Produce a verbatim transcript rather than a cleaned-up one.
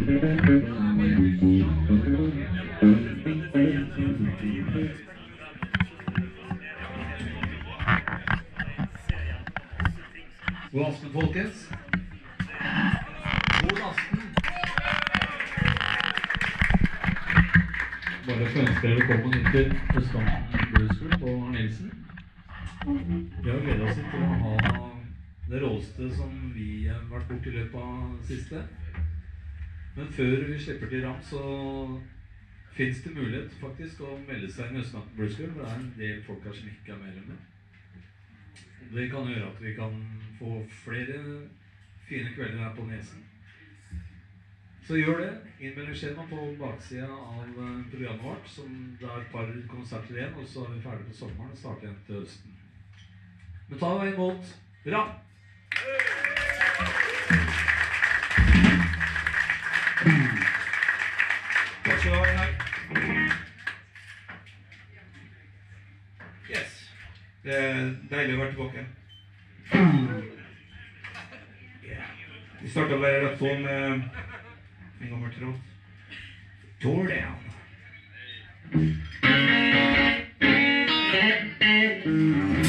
God aften, folkens. God aften. Bare for å ønske dere velkommen inn til Østkanten Blues School på Nielsen. Vi har gledet oss til å ha det råeste som vi har vært bort i løpet av siste. Men før vi slipper til ram, så finnes det mulighet faktisk å melde seg inn i Østkanten Blues School, for det er en del folk her som ikke er medlemmer. Det kan gjøre at vi kan få flere fine kvelder her på Nesen. Så gjør det. Innmeldingsskjema på baksiden av programmet vårt, som det er et par konserter igjen, og så er vi ferdig på sommeren og starter igjen til høsten. Men ta deg imot Ram! Takk skal du ha, Einar. Yes. Det er deilig å være tilbake. Yeah. Vi startet bare rett på med en gammel tråd. Tore down.